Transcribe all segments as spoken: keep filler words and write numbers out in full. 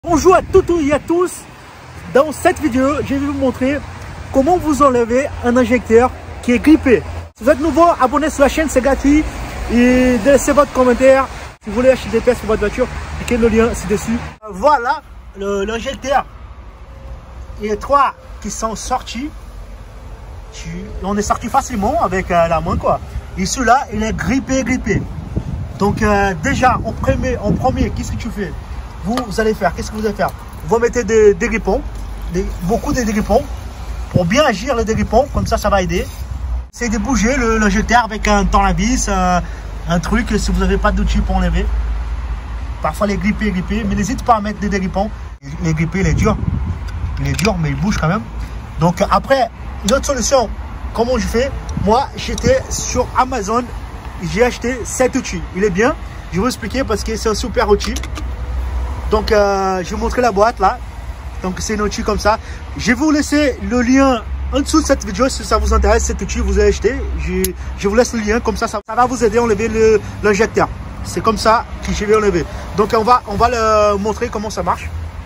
Bonjour à toutes et à tous. Dans cette vidéo, je vais vous montrer comment vous enlever un injecteur qui est grippé. Si vous êtes nouveau, abonnez sur la chaîne, c'est gratuit. Et laissez votre commentaire. Si vous voulez acheter des pièces pour votre voiture, cliquez le lien ci-dessus. Voilà l'injecteur. Il y a trois qui sont sortis. On est sorti facilement avec euh, la main, quoi. Et celui-là, il est grippé, grippé. Donc euh, déjà, en premier, en premier qu'est-ce que tu fais? Vous, vous allez faire, qu'est-ce que vous allez faire? Vous mettez des dégrippons, des, beaucoup de dégrippons, pour bien agir le dégrippon, comme ça, ça va aider. Essayez de bouger l'injecteur avec un tournevis, un, un truc, si vous n'avez pas d'outil pour enlever. Parfois, les gripper, gripper, mais n'hésitez pas à mettre des dégrippons. Les gripper, il est dur, il est dur, mais il bouge quand même. Donc après, une autre solution, comment je fais? Moi, j'étais sur Amazon, j'ai acheté cet outil. Il est bien, je vais vous expliquer parce que c'est un super outil. Donc, euh, je vais vous montrer la boîte là. Donc, c'est un outil comme ça. Je vais vous laisser le lien en dessous de cette vidéo si ça vous intéresse. Cet outil, vous avez acheté. Je, je vous laisse le lien comme ça, ça, ça va vous aider à enlever l'injecteur. C'est comme ça que je vais enlever. Donc, on va, on va le montrer comment ça marche.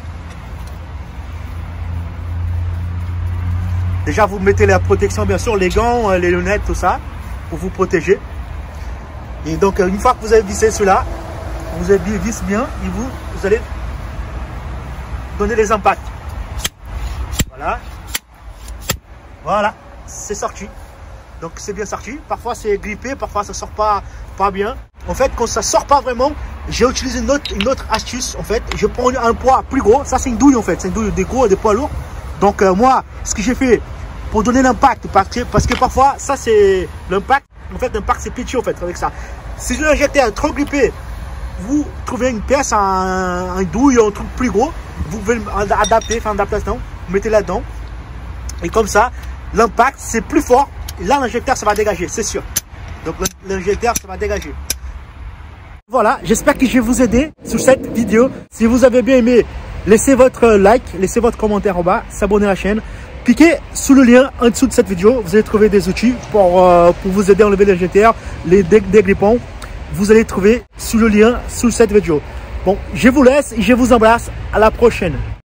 Déjà, vous mettez la protection, bien sûr, les gants, les lunettes, tout ça, pour vous protéger. Et donc, une fois que vous avez vissé cela, vous avez vissé bien et vous, vous allez donner les impacts. Voilà. Voilà, c'est sorti. Donc, c'est bien sorti. Parfois, c'est grippé, parfois, ça sort pas, pas bien. En fait, quand ça sort pas vraiment, j'ai utilisé une autre, une autre astuce. En fait, je prends un poids plus gros. Ça, c'est une douille, en fait. C'est une douille des gros, des poids lourds. Donc, euh, moi, ce que j'ai fait pour donner l'impact, parce que, parce que parfois, ça, c'est l'impact. En fait, l'impact, c'est petit, en fait, avec ça. Si l'injecteur est trop grippé, vous trouvez une pièce, un, un douille, un truc plus gros, vous pouvez adapter, faire une adaptation, vous mettez là-dedans. Et comme ça, l'impact, c'est plus fort. Et là, l'injecteur, ça va dégager, c'est sûr. Donc, l'injecteur, ça va dégager. Voilà, j'espère que je vais vous aider sur cette vidéo. Si vous avez bien aimé, laissez votre like, laissez votre commentaire en bas, s'abonner à la chaîne. Cliquez sous le lien en dessous de cette vidéo. Vous allez trouver des outils pour, euh, pour vous aider à enlever l'injecteur, les dégrippons. Vous allez trouver sous le lien sous cette vidéo. Bon, je vous laisse et je vous embrasse. À la prochaine.